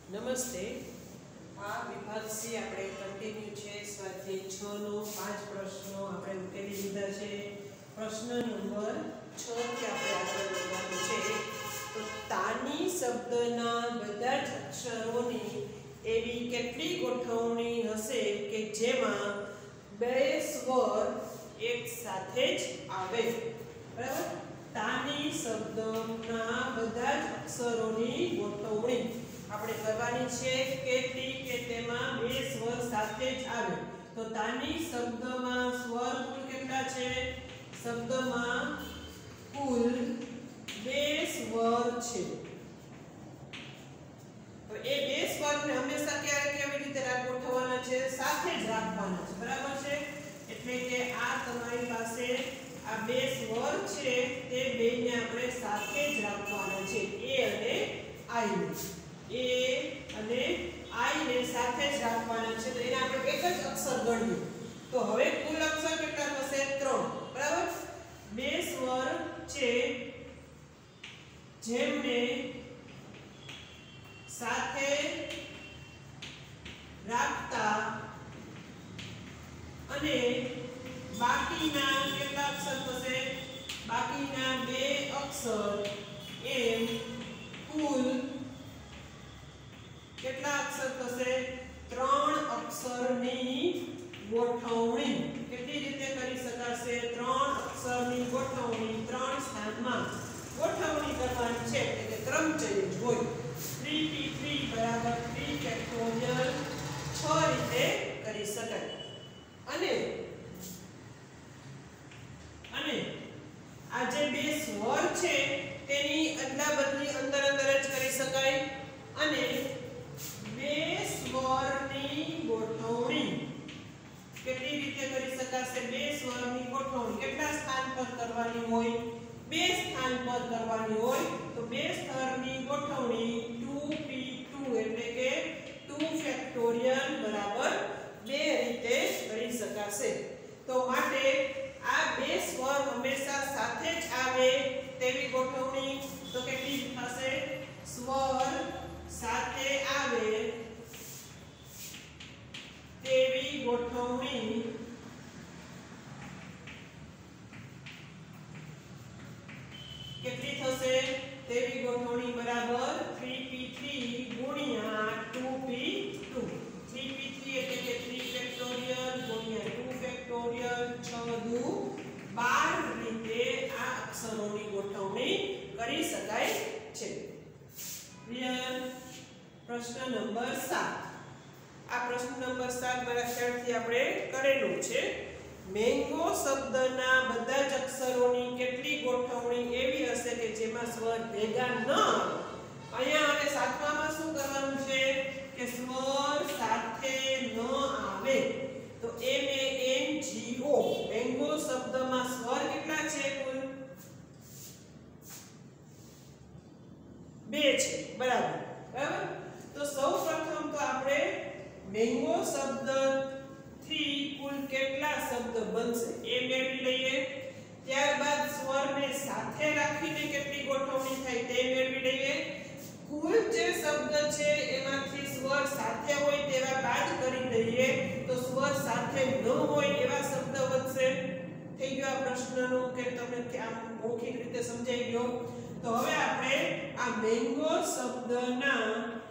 નમસ્તે. આ વિભાગથી આપણે કન્ટિન્યુ છે સ્વાધ્યાય 6 નો 5 પ્રશ્નો આપણે ઉકેલી લીધા છે. પ્રશ્ન નંબર 6 થી આપણે આગળ વધવાનું છે. તો તાની શબ્દના બધા જ અક્ષરોની એવી કેટલી ગોઠવણી હશે કે જેમાં બે સ્વર એક સાથે જ આવે. બરાબર? તાની શબ્દના બધા જ અક્ષરોની ગોઠવણી આપણે કરવાની છે કેટલી કે તેમાં બે સ્વર સાથે જ આવે. તો તાની શબ્દમાં સ્વર કુલ કેટલા છે? શબ્દમાં કુલ બે સ્વર છે. તો એ બે સ્વરને હંમેશા કેવી રીતે ગોઠવવાના છે? સાથે જ રાખવાના છે. બરાબર છે? એટલે કે આ તમારી પાસે આ બે સ્વર છે તે બેને આપણે સાથે જ રાખવાના છે. એ અને આઈ ને આઈ ને સાથે જ રાખવાના છે. તો એને આપણે એક જ અક્ષર ગણીએ. તો હવે કુલ અક્ષર કેટલા થશે? 3. બરાબર? બે સ્વર છે જેમને સાથે રાખતા અને બાકીના કેટલા અક્ષર થશે? બાકીના બે અક્ષર એમ કુલ કેટલા અક્ષર થશે? 3 અક્ષરની ગોઠવણી. કેટલી રીતે કરી શકાશે? 3 અક્ષરની ગોઠવણી 3 સ્થાનમાં ગોઠવણી કરવાની છે. એટલે કે ક્રમચય હોય. 3p3 બરાબર 3 ફેક્ટોરિયલ 6 રીતે કરી શકાય. અને આ જે બે સ્વર છે તેની અદલાબદલી અંદર જ કરી શકાય. અને બે સ્વરની ગોઠવણી કેટલી રીતે કરી શકાશે? બે સ્વરની ગોઠવણી કેટલા સ્થાન પર કરવાની હોય? બે સ્થાન પર કરવાની હોય. તો બે સ્તરની ગોઠવણી 2p2 એટલે કે 2 ફેક્ટોરિયલ બરાબર 2 રીતે કરી શકાશે. તો માટે આ બે સ્વર હંમેશા સાથે જ આવે તેવી ગોઠવણી તો કેટલી થશે? સ્વર સાથે આવે તેવી ગોઠવણી કેટલી થશે? તેવી ગોઠવણી બરાબર 3p3 ગુણ્યા 2p2. 3p3 એટલે કે 3 ફેક્ટોરિયલ ગુણ્યા 2 ફેક્ટોરિયલ 6 દુ 12 રીતે આ અક્ષરોની ગોઠવણી કરી શકાય છે. ક્લિયર? પ્રશ્ન નંબર 7. આ પ્રશ્ન નંબર 7 મારા ખ્યાલથી આપણે કરેલું છે. મેંગો શબ્દના બધા જ અક્ષરોની કેટલી ગોઠવણી એવી હશે કે જેમાં સ્વર ભેગા ન આવે? અહીંયા હવે સાતમામાં શું કરવાનું છે કે સ્વર સાથે ન આવે. તો MANGO મેંગો શબ્દમાં સ્વર કેટલા છે? કુલ 2 છે. બરાબર? તો સૌપ્રથમ તો આપણે મેંગો શબ્દ થી કુલ કેટલા શબ્દ બનશે એ મેળવી લઈએ. ત્યારબાદ સ્વરને સાથે રાખીને કેટલી ગોઠવણી થાય તે મેળવી લઈએ. કુલ જે શબ્દ છે એમાંથી સ્વર સાથે હોય તેવા બાદ કરી દઈએ તો સ્વર સાથે ન હોય એવા શબ્દ વધશે. થઈ ગયો આ પ્રશ્નનો કે તમને આમ મૌખિક રીતે સમજાઈ ગયો? તો હવે આપણે આ મેંગો શબ્દના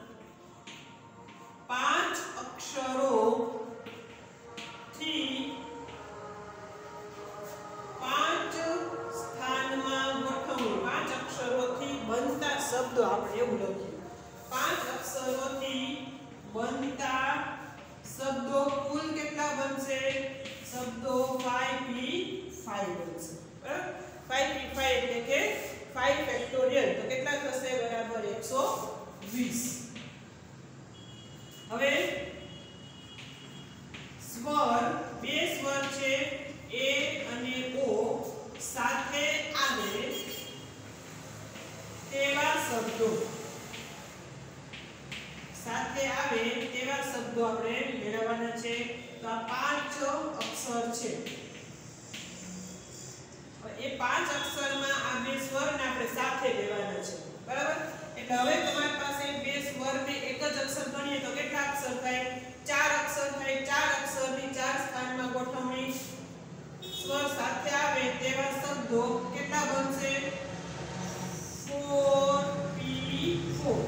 5 અક્ષરો થી 5 સ્થાનમાં ગોઠવણી. 5 અક્ષરોથી બનતા શબ્દો આપણે એવું લખીએ. 5 અક્ષરોથી બનતા શબ્દો કુલ કેટલા બનશે? શબ્દો 5p5 બનશે. બરાબર? 5p5 એટલે કે 5 ફેક્ટોરિયલ. તો કેટલા થશે? બરાબર 120. હવે સ્વર બે સ્વર છે A અને O સાથે આવે તેવા શબ્દો આપણે મેળવવાના છે. તો આ 5 અક્ષર છે. એ 5 અક્ષરમાં આ બે સ્વરને આપણે સાથે લેવાના છે. બરાબર? એટલે હવે તમારી પાસે બે સ્વરને એક જ અક્ષર અક્ષર થાય? 4 અક્ષર થાય. 4 અક્ષરની 4 સ્થાનમાં ગોઠવણી સ્વર સાથે આવે તેવા શબ્દો કેટલા બનશે? 4p4.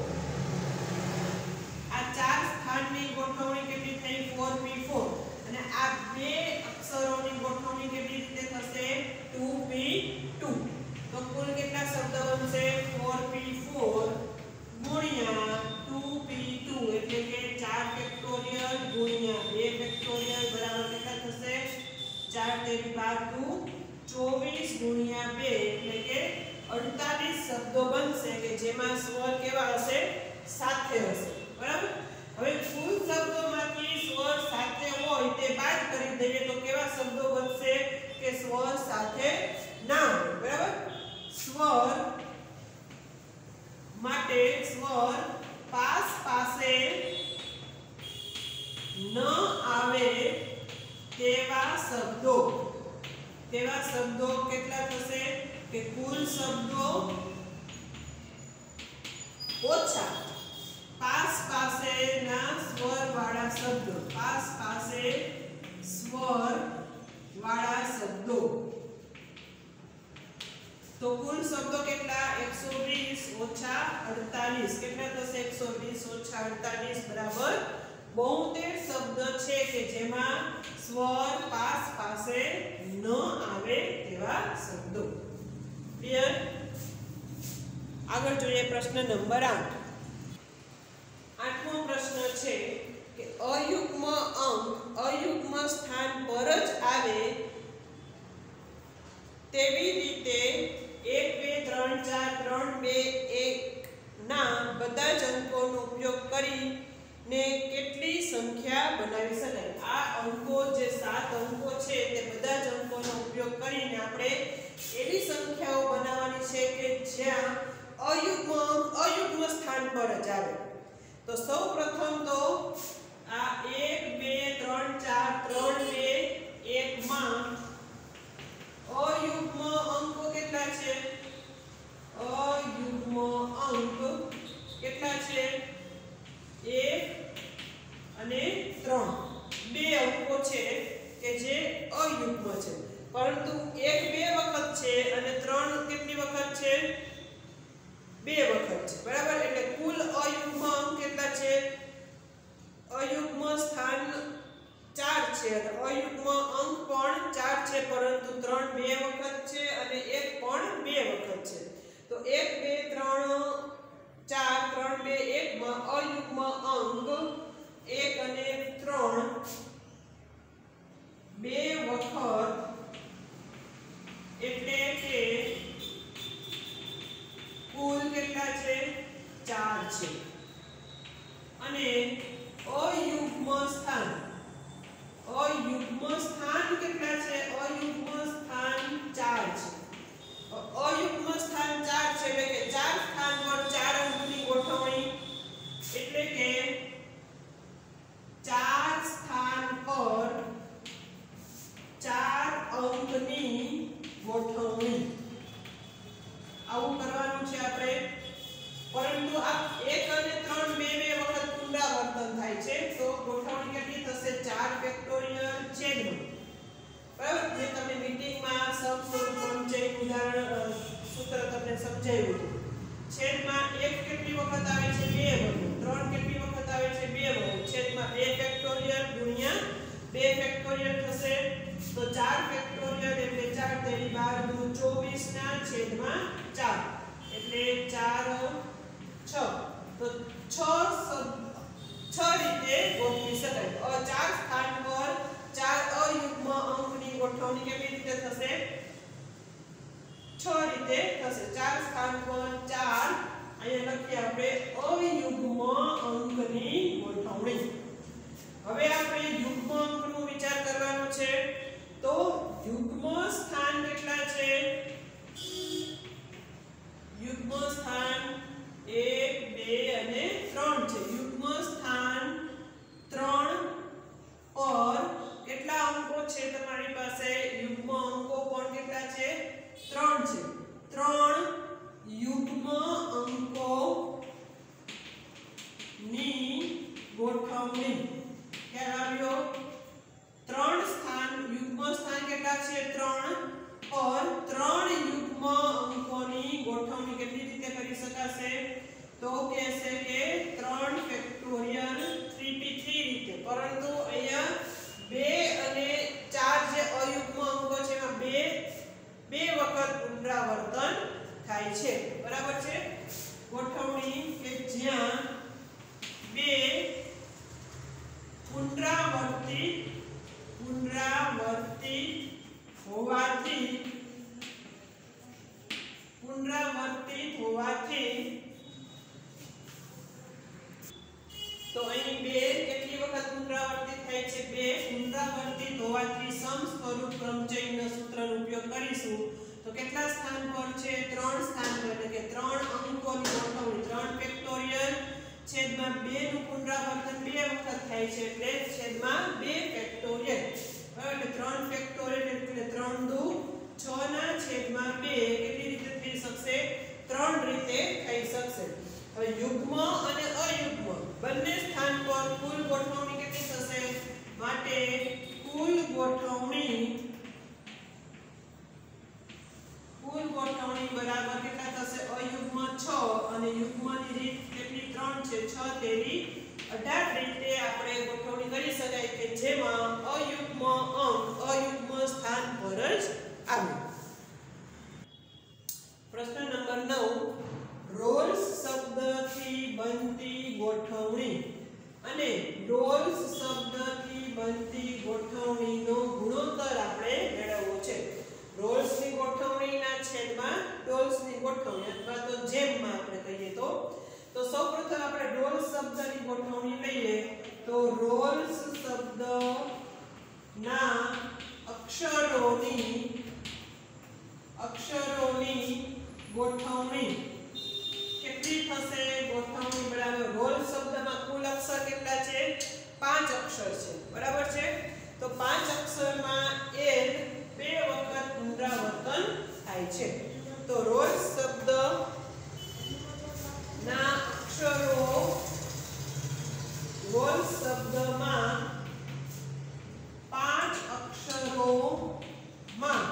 આ 4 સ્થાનની ગોઠવણી કેટલી થઈ? 4p4. અને આ બે અક્ષરોની ગોઠવણી કેવી રીતે થશે? 2p2. તો કુલ કેટલા શબ્દ બનશે? 4p4 ગુણ્યા 2p2 એટલે કે 4 ફેક્ટોરિયલ ગુણ્યા 2 ફેક્ટોરિયલ બરાબર કેટલા થશે? 4 તેરી 12 24 ગુણ્યા 2 એટલે કે 48 શબ્દો બનશે કે જેમાં સ્વર કેવા હશે? સાથે હશે. બરાબર. હવે કુલ શબ્દોમાંથી સ્વર સાથે હોય તે બાદ કરી દઈએ તો કેવા શબ્દો બનશે? કે સ્વર સાથે ના હોય. બરાબર. સ્વર માટે સ્વર પાસે ન આવે તેવા શબ્દો કેટલા થશે? કે કુલ શબ્દો ઓછા પાસેના સ્વર વાળા શબ્દો. પાસે સ્વર વાળા શબ્દો. તો કુલ શબ્દો કેટલા? 120 ઓછા 48. કેટલા થશે? 120 ઓછા 48 બરાબર 72 શબ્દ છે કે જેમાં સ્વર પાસે ન આવે તેવા શબ્દો. ક્લિયર? આગળ જોઈએ પ્રશ્ન નંબર 8. 8મો પ્રશ્ન છે કે અયુગ્મ અંક અયુગ્મ સ્થાન પર જ આવે તેવી રીતે 1 2 3 4 3 2 1 ના બધા જ અંકોનો ઉપયોગ કરીને કેટલી સંખ્યા બનાવી શકાય? આ અંકો જે 7 અંકો છે તે બધા જ અંકોનો ઉપયોગ કરીને આપણે એવી સંખ્યાઓ બનાવવાની છે કે જ્યાં અયુગ્મ સ્થાન પર જ આવે. તો સૌપ્રથમ તો આ 1 2 3 4 3 2 1 માં અયુગ્મ અંકો કેટલા છે? અયુગ્મ અંક કેટલા છે? 1 અને 3. બે અંકો છે કે જે અયુગ્મ છે, પરંતુ 1 બે વખત છે અને 3 કેટલી વખત છે? બે વખત છે. બરાબર. એટલે કુલ અયુગ્મ અંક કેટલા છે? અયુગ્મ સ્થાન 4 છે અને અયુગ્મ અંક પણ 4 છે, પરંતુ 3 બે વખત છે અને 1 પણ બે વખત છે. તો 1 2 3 4 3 2 1 માં અયુગ્મ અંક 1 અને 3 બે વખત એટલે કે કુલ કેટલા છે? 4 છે. અને અયુગ્મ સ્થાન કેટલા છે? અયુગ્મ સ્થાન 4 છે. અયુગ્મ સ્થાન 4 છે એટલે કે 4 સ્થાન પર 4 અંકની ગોઠવણી એટલે કે 4 સ્થાન પર 4 અંકની ગોઠવણી આવું કરવાનું છે આપણે. પરંતુ આ 1 અને 3 બે વખત પુનરાવર્તન થાય છે તો ગોઠવણી કેટલી થશે? 4 ફેક્ટોરિયલ છેદમાં. બરાબર. જે તમને મીટિંગમાં સમ સ્વરૂપ સમજાય ઉદાહરણ સૂત્ર તમને સમજાવ્યું હતું. છેદમાં 1 કેટલી વખત આવે છે? 2 વખત. 3 કેટલી વખત આવે છે? 2 વખત. છેદમાં 2 ફેક્ટોરિયલ ગુણ્યા 2 ફેક્ટોરિયલ થશે. તો 4 ફેક્ટોરિયલ એટલે 4 તેરી 12 24 ના છેદમાં 4 એટલે 4 6. તો 6 રીતે ગોઠવી શકાય. 4 સ્થાન પર 4 અયુગ્મ અંકની ગોઠવણી કેવી રીતે થશે? 6 રીતે થશે. 4 સ્થાન પર 4 અહીંયા લખીએ આપણે અયુગ્મ અંકની ગોઠવણી. હવે આપણે યુગ્મ અંકનો વિચાર કરવાનો છે. તો યુગ્મ સ્થાન કેટલા છે? યુગ્મ સ્થાન 1 2 અને 3 છે. યુગ્મ સ્થાન 3 પર કેટલા અંકો છે તમારી પાસે? યુગ્મ અંકો પણ કેટલા છે? 3 છે. 3 યુગ્મ અંકો ગોઠવણી ખ્યાલ આવ્યો 3 સ્થાન યુગ્મ સ્થાન કેટલા છે 3 और 3 યુગ્મ અંકોની ગોઠવણી કેટલી રીતે કરી શકાશે તો કહેશે કે 3 ફેક્ટોરિયલ 3p3 રીતે પરંતુ અહીંયા 2 અને 4 જે અયુગ્મ અંકો છે એમાં બે વખત પુનરાવર્તન થાય છે બરાબર છે ગોઠવણી કે જ્યાં 2 પુનરાવર્તિત હોવાથી તો અહીં 2 કેટલી વખત પુનરાવર્તિત થાય છે 2 પુનરાવર્તિત હોવાથી સમસ્વરૂપ ક્રમચયના સૂત્રનો ઉપયોગ કરીશું તો કેટલા સ્થાન પર છે 3 સ્થાન પર એટલે કે 3 અંકોની ગોઠવણી 3 ફેક્ટોરિયલ છેદમાં 2 નું પુનરાવર્તન 2 વખત થાય છે એટલે છેદમાં 2 ફેક્ટોરિયલ એટલે 3 ફેક્ટોરિયલ એટલે 3 દુ 6 ના છેદમાં 2 કેટલી રીતે થઈ શકશે 3 રીતે થઈ શકશે હવે યુગ્મ અને અયુગ્મ બંને સ્થાન પર કુલ ગોઠવણી કેટલી થશે માટે કુલ ગોઠવણી બરાબર કેટલા થશે અયુગ્મ 6 અને યુગ્મની રીત કેટલી 3 છે 6 તેરી 18 રીતે આપણે ગોઠવણી કરી શકાય કે જેમાં અયુગ્મ અંક અયુગ્મ સ્થાન પર જ આવે પ્રશ્ન નંબર 9 રોલ્સ શબ્દથી બનતી ગોઠવણી અને રોલ્સ શબ્દથી બનતી ગોઠવણીનો ગુણોત્તર આપણે મેળવવો છે રોલ્સની ગોઠવણીના છેદમાં ડોલ્સની ગોઠવણી અથવા તો જેમમાં આપણે કહીએ તો સૌપ્રથમ આપણે રોલ્સ શબ્દની ગોઠવણી લઈએ તો રોલ્સ શબ્દના અક્ષરોની ગોઠવણી કેટલી થશે ગોઠવણી બરાબર રોલ્સ શબ્દમાં કુલ અક્ષર કેટલા છે 5 અક્ષર છે બરાબર છે તો 5 અક્ષરમાં l 2 વખત પુનરાવર્તન થાય છે તો રોલ્સ શબ્દના અક્ષરો રોલ્સ શબ્દમાં 5 અક્ષરોમાં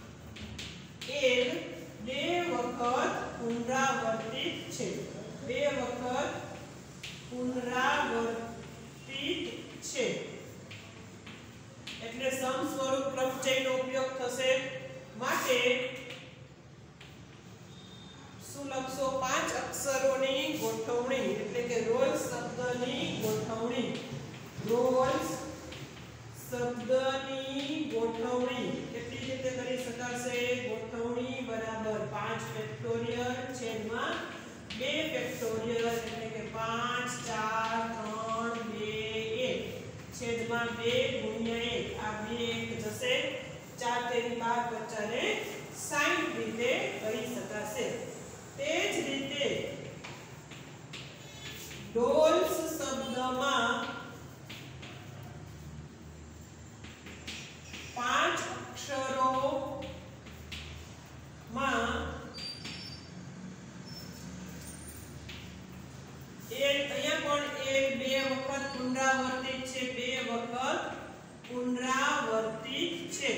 l 2 વખત પુનરાવર્તિત છે 2 વખત પુનરાવર્તિત છે એટલે સમસ્વરૂપ ક્રમચયનો ઉપયોગ થશે માટે શું લખશો 5 અક્ષરોની ગોઠવણી એટલે કે રોલ્સ શબ્દની ગોઠવણી રોલ્સ શબ્દની ગોઠવણી કેટલી રીતે કરી શકાશે ગોઠવણી બરાબર 5 ફેક્ટોરિયલ છેદમાં 2 ફેક્ટોરિયલ એટલે કે 5 4 3 2 1 છેદમાં 2 ગુણ્યા 1 આ 2 1 જશે 4 તેરી 12 બચ્ચાને 60 રીતે કરી શકાશે તે જ રીતે ડોલ્સ શબ્દમાં 5 અક્ષરોમાં અહીંયા પણ 2 વખત પુનરાવર્તિત છે 2 વખત પુનરાવર્તિત છે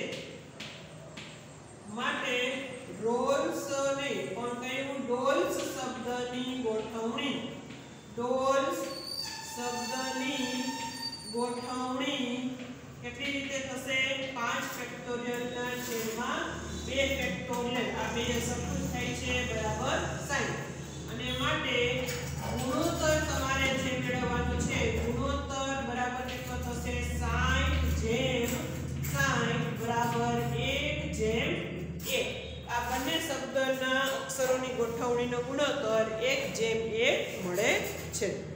માટે રોલ્સ નહીં પણ કયું ડોલ્સ શબ્દની ગોઠવણી ડોલ્સ શબ્દની ગોઠવણી કેટલી રીતે થશે 5 ફેક્ટોરિયલ ના છેદમાં 2 ફેક્ટોરિયલ આ બે સરખું થાય છે બરાબર 60 અને માટે ગુણોત્તર તમારે જે મેળવવાનું છે ગુણોત્તર બરાબર કેટલો થશે 60/60 બરાબર 1/1 આ બંને શબ્દના અક્ષરોની ગોઠવણીનો ગુણોત્તર 1/1 મળે છે